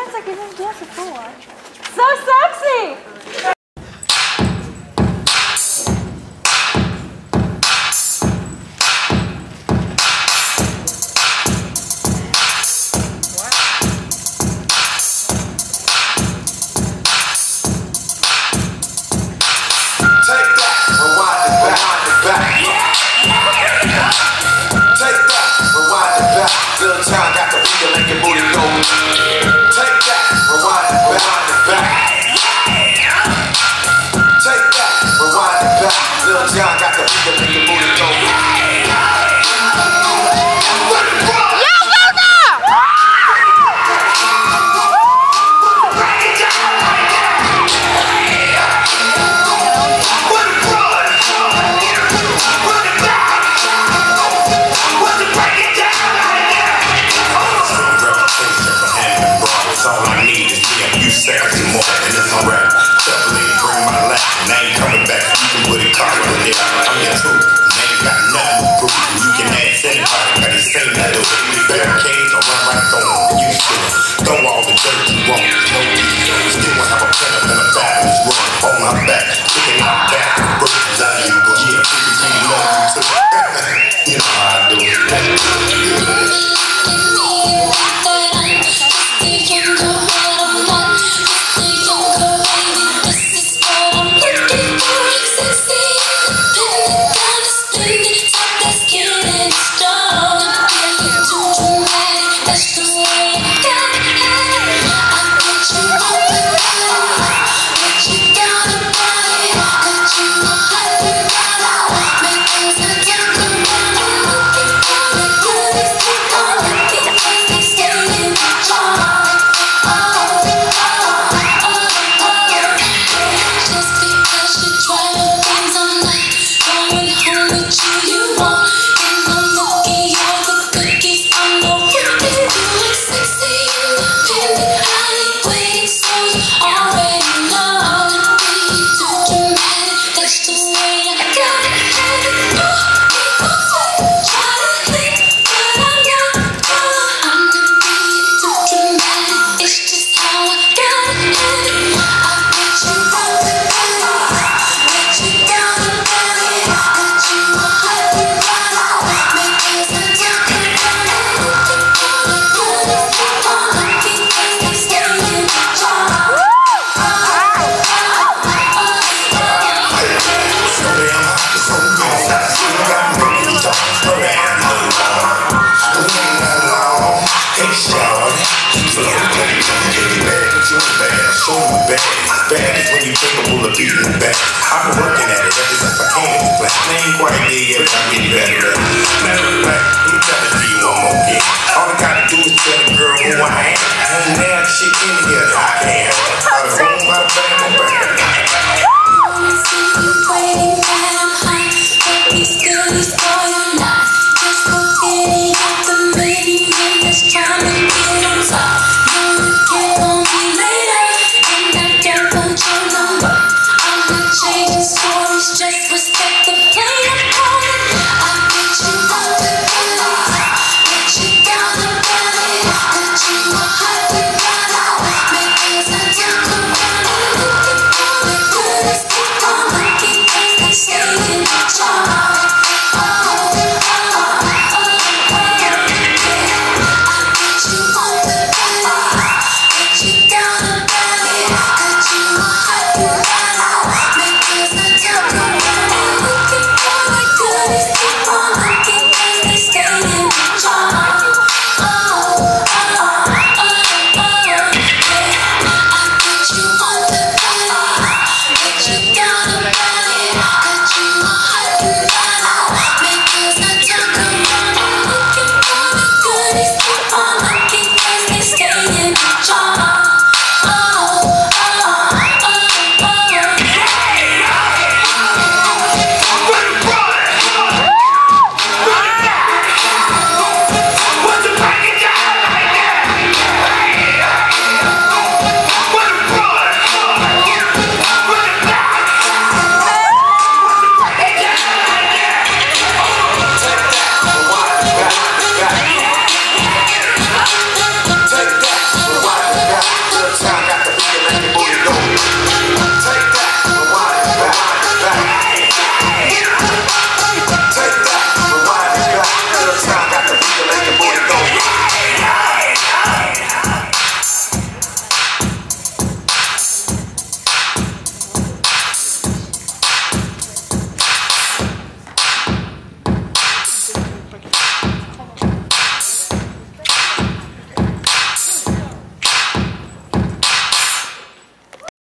seems like you didn't dance before. So sexy! Little child got the beat to make your booty go. Take that, rewind it back. Take that, rewind it back. Little child got the beat to make your booty go. All I need is me a few seconds more, and it's a rap. Double A, bring my lap, and I ain't coming back. You can put it car with it. I'm your truth, and I ain't got nothing to prove. And you can ask anybody, got the same that do. Barricades, I'll run right through them. You should throw all the dirt you want. No reason. Still won't have a pen up in a fabulous room. On my back, kicking out back, bruises out of you. But yeah, people really love you too. You know how I do it. Bad is when you capable of beating back. I've been working at it ever since I came to class. I ain't quite there yet, but I'm getting better. Matter of fact, let me tell it to you one more again. All I gotta do is tell the girl who I am. And now shit in here that I can. Out of room, out of bang, I'm back. Wanna see you waiting that I'm hot. But these goodies for your life. Just go get it out the many minutes trying to